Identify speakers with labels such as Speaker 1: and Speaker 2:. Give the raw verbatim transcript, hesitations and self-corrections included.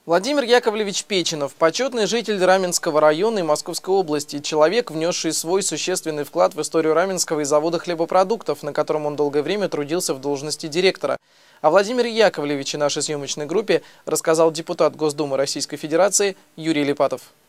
Speaker 1: Владимир Яковлевич Печенов – почетный житель Раменского района и Московской области, человек, внесший свой существенный вклад в историю Раменского и завода хлебопродуктов, на котором он долгое время трудился в должности директора. О Владимире Яковлевиче нашей съемочной группе рассказал депутат Госдумы Российской Федерации Юрий Липатов.